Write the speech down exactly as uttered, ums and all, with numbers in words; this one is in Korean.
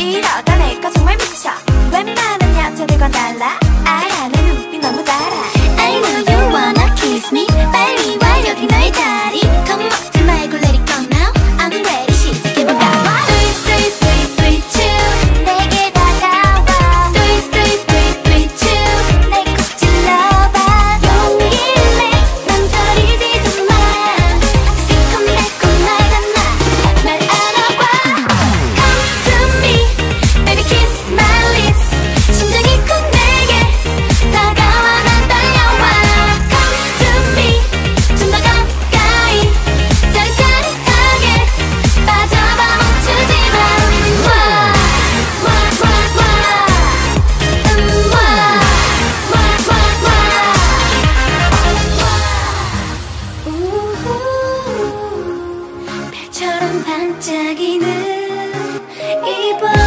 이러다 내거 정말 미쳐. 웬만한 여자들과 달라. 알아 내 눈빛 너무 달아. I know you wanna kiss me. 빨리 와 여기 너의 자리. 겁먹지 말고 let it go now. I'm ready 시작해볼까. three three three three two 내게 다가와. three three three three two 날 꼭 찔러봐. 용기를 내 망설이지 좀 마. 새콤달콤하잖아 날 알아봐. Come to me baby kiss my lips. 심장이 쿵 내게 다가와 난 달려와. Come to me 좀 더 가까이 짜릿짜릿하게 빠져봐 멈추지 마. 와, 와, 와, 와. 음, 와, 와, 와, 와. 우후, 별처럼 반짝이는 이 밤